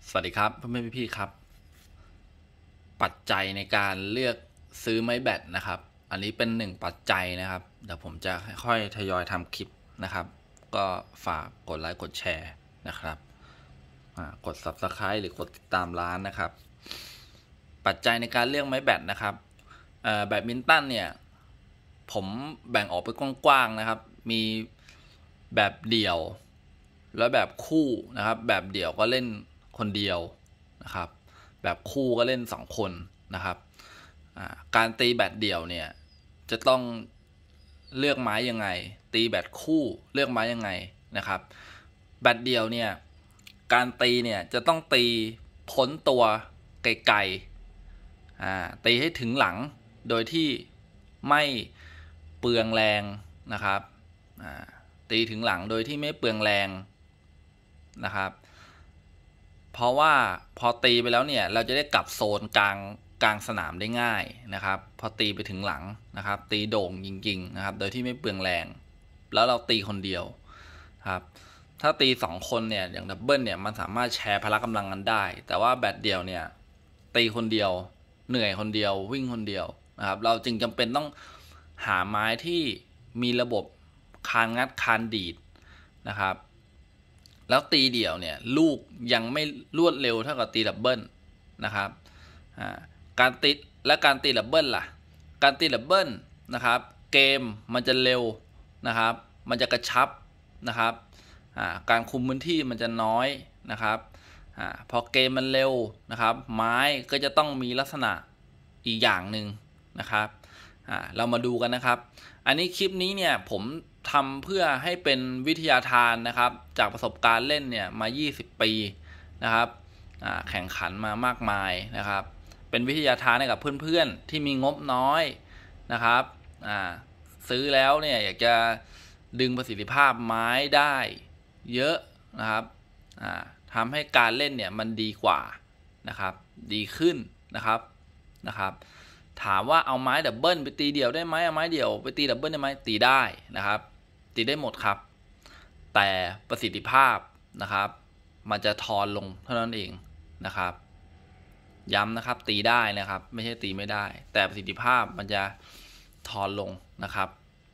สวัสดีครับเพื่อนพี่ๆครับปัจจัยในการเลือกซื้อไม้แบตนะครับอันนี้เป็นหนึ่งปัจจัยนะครับเดี๋ยวผมจะค่อยๆทยอยทำคลิปนะครับก็ฝากกดไลค์กดแชร์นะครับกด Subscribe หรือกดติดตามร้านนะครับปัจจัยในการเลือกไม้แบตนะครับแบดมินตันเนี่ยผมแบ่งออกไปกว้างๆนะครับมีแบบเดี่ยวและแบบคู่นะครับแบบเดี่ยวก็เล่นคนเดียวนะครับแบบคู่ก็เล่น2คนนะครับการตีแบดเดี่ยวเนี่ยจะต้องเลือกไม้ยังไงตีแบดคู่เลือกไม้ยังไงนะครับแบดเดี่ยวเนี่ยการตีเนี่ยจะต้องตีพ้นตัวไกลๆตีให้ถึงหลังโดยที่ไม่เปลืองแรงนะครับตีถึงหลังโดยที่ไม่เปลืองแรงนะครับเพราะว่าพอตีไปแล้วเนี่ยเราจะได้กลับโซนกลางสนามได้ง่ายนะครับพอตีไปถึงหลังนะครับตีโด่งจริงๆนะครับโดยที่ไม่เปลืองแรงแล้วเราตีคนเดียวครับถ้าตี2คนเนี่ยอย่างดับเบิลเนี่ยมันสามารถแชร์พละกำลังกันได้แต่ว่าแบดเดียวเนี่ยตีคนเดียวเหนื่อยคนเดียววิ่งคนเดียวนะครับเราจึงจำเป็นต้องหาไม้ที่มีระบบคานงัดคานดีดนะครับแล้วตีเดี่ยวเนี่ยลูกยังไม่รวดเร็วเท่ากับตีดับเบิลนะครับการตีดับเบิลล่ะการตีดับเบิลนะครับเกมมันจะเร็วนะครับมันจะกระชับนะครับการคุมพื้นที่มันจะน้อยนะครับพอเกมมันเร็วนะครับไม้ก็จะต้องมีลักษณะอีกอย่างหนึ่งนะครับเรามาดูกันนะครับอันนี้คลิปนี้เนี่ยผมทำเพื่อให้เป็นวิทยาทานนะครับจากประสบการณ์เล่นเนี่ยมา20 ปีนะครับแข่งขันมามากมายนะครับเป็นวิทยาทานให้กับเพื่อนๆที่มีงบน้อยนะครับซื้อแล้วเนี่ยอยากจะดึงประสิทธิภาพไม้ได้เยอะนะครับทำให้การเล่นเนี่ยมันดีกว่านะครับดีขึ้นนะครับถามว่าเอาไม้ดับเบิลไปตีเดี่ยวได้ไหมเอาไม้เดี่ยวไปตีดับเบิลได้ไหมตีได้นะครับตีได้หมดครับแต่ประสิทธิภาพนะครับมันจะทอนลงเท่านั้นเองนะครับย้ำนะครับตีได้นะครับไม่ใช่ตีไม่ได้แต่ประสิทธิภาพมันจะทอนลงนะครับ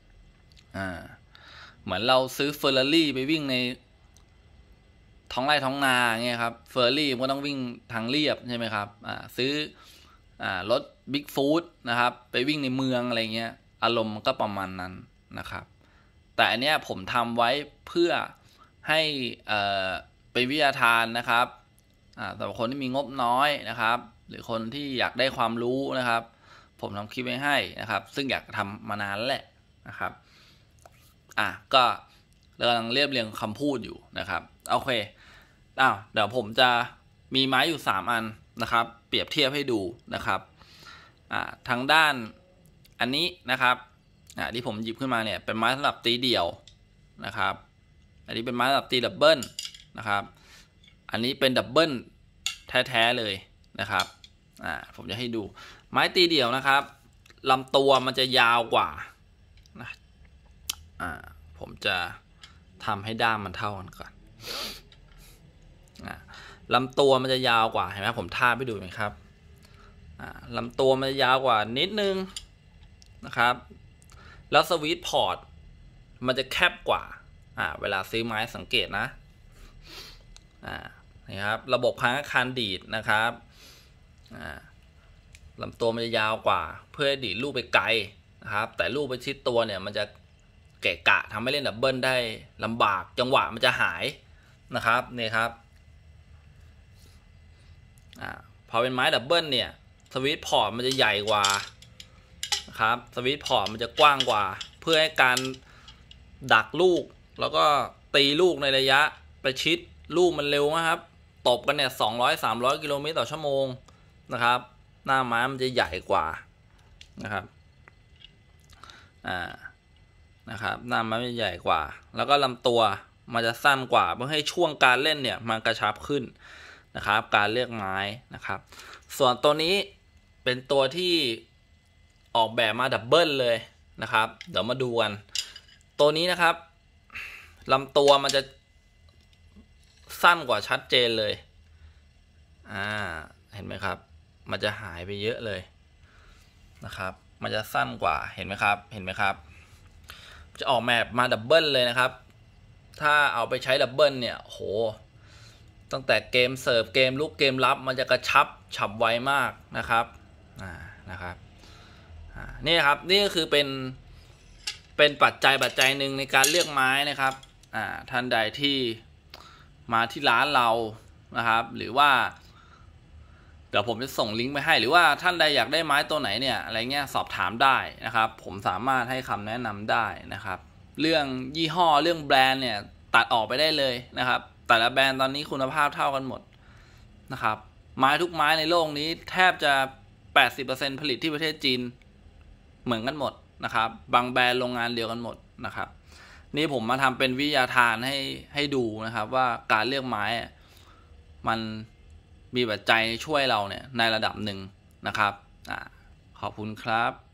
เหมือนเราซื้อเฟอร์รารี่ไปวิ่งในท้องไร่ท้องนาเงี้ยครับเฟอร์รารี่มันก็ต้องวิ่งทางเรียบใช่ไหมครับซื้อรถบิ๊กฟู้ดนะครับไปวิ่งในเมืองอะไรเงี้ยอารมณ์ก็ประมาณนั้นนะครับแต่อันเนี้ยผมทำไว้เพื่อให้เป็นวิทยาทานนะครับสำหรับคนที่มีงบน้อยนะครับหรือคนที่อยากได้ความรู้นะครับผมทำคลิปไว้ให้นะครับซึ่งอยากทำมานานแล้วแหละนะครับก็กำลังเรียบเรียงคำพูดอยู่นะครับโอเคเดี๋ยวผมจะมีไม้อยู่3 อันนะครับเปรียบเทียบให้ดูนะครับทางด้านอันนี้นะครับที่ผมหยิบขึ้นมาเนี่ยเป็นไม้สำหรับตีเดี่ยวนะครับอันนี้เป็นไม้สำหรับตีดับเบิลนะครับอันนี้เป็นดับเบิลแท้ๆเลยนะครับผมจะให้ดูไม้ตีเดี่ยวนะครับลำตัวมันจะยาวกว่านะผมจะทำให้ด้ามมันเท่ากันก่อนลำตัวมันจะยาวกว่าเห็นไหมผมทาบให้ดูไหมครับลำตัวมันจะยาวกว่านิดนึงนะครับแล้วสวิตช์พอร์ตมันจะแคบกว่าเวลาซื้อไม้สังเกตนะนี่ครับระบบพังคานดีดนะครับลำตัวมันจะยาวกว่าเพื่อดีดลูกไปไกลนะครับแต่ลูกไปชิดตัวเนี่ยมันจะเกะกะทำให้เล่นดับเบิลได้ลำบากจังหวะมันจะหายนะครับนี่ครับพอเป็นไม้ดับเบิลเนี่ยสวิตช์พอร์ตมันจะใหญ่กว่านะครับสวิตช์พอร์ตมันจะกว้างกว่าเพื่อให้การดักลูกแล้วก็ตีลูกในระยะประชิดลูกมันเร็วนะครับตบกันเนี่ย200-300 กิโลเมตรต่อชั่วโมงนะครับหน้าไม้มันจะใหญ่กว่านะครับนะครับหน้าไม้มันใหญ่กว่าแล้วก็ลำตัวมันจะสั้นกว่าเพื่อให้ช่วงการเล่นเนี่ยมันกระชับขึ้นนะครับการเลือกไม้นะครับส่วนตัวนี้เป็นตัวที่ออกแบบมาดับเบิลเลยนะครับเดี๋ยวมาดูกันตัวนี้นะครับลำตัวมันจะสั้นกว่าชัดเจนเลยเห็นไหมครับมันจะหายไปเยอะเลยนะครับมันจะสั้นกว่าเห็นไหมครับจะออกแบบมาดับเบิลเลยนะครับถ้าเอาไปใช้ดับเบิลเนี่ยโหตั้งแต่เกมเสิร์ฟเกมลุกเกมรับมันจะกระชับฉับไวมากนะครับนี่ครับนี่ก็คือเป็นปัจจัยหนึ่งในการเลือกไม้นะครับท่านใดที่มาที่ร้านเรานะครับหรือว่าเดี๋ยวผมจะส่งลิงก์ไปให้หรือว่าท่านใดอยากได้ไม้ตัวไหนเนี่ยอะไรเงี้ยสอบถามได้นะครับผมสามารถให้คำแนะนำได้นะครับเรื่องยี่ห้อเรื่องแบรนด์เนี่ยตัดออกไปได้เลยนะครับแต่ละแบรนด์ตอนนี้คุณภาพเท่ากันหมดนะครับไม้ทุกไม้ในโลกนี้แทบจะ 80% ผลิตที่ประเทศจีนเหมือนกันหมดนะครับบางแบรนด์โรงงานเดียวกันหมดนะครับนี่ผมมาทำเป็นวิทยาทานให้ดูนะครับว่าการเลือกไม้มันมีปัจจัยช่วยเราเนี่ยในระดับหนึ่งนะครับขอบคุณครับ